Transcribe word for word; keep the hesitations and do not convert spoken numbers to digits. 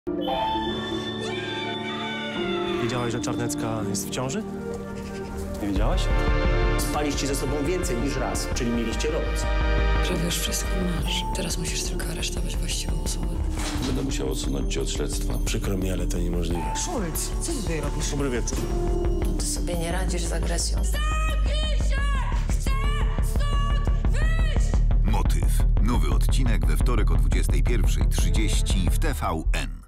Wiedziałaś, że Czarnecka jest w ciąży? Nie wiedziałaś? Spaliście ze sobą więcej niż raz, czyli mieliście roz. Prawie już wszystko masz. Teraz musisz tylko aresztować właściwą osobę. Będę musiał odsunąć cię od śledztwa. Przykro mi, ale to niemożliwe. Schulz, co ty tutaj robisz? Dobry wieczór. No ty sobie nie radzisz z agresją. Motyw. Nowy odcinek we wtorek o dwudziestej pierwszej trzydzieści w T V N.